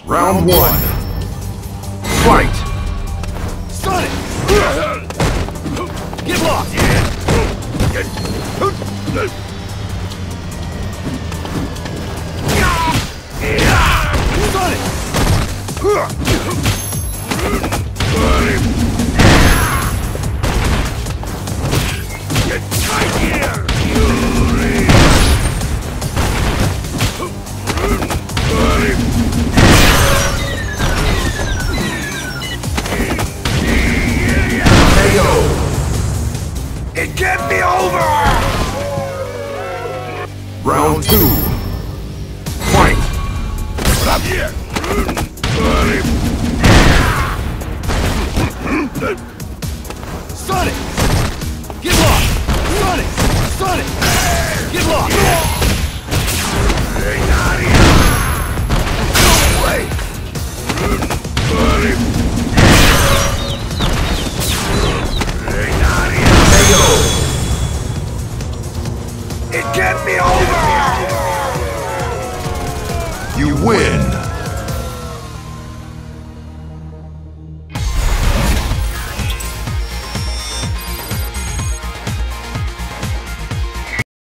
Round one. Fight! Sonic! Get lost! Sonic! Get right here! It can't be over! Round two. Fight! Stop here! Sonic! Get lost! Sonic! Sonic! Get lost! Get out of here! No way! Get out of here! It can't be over! You win!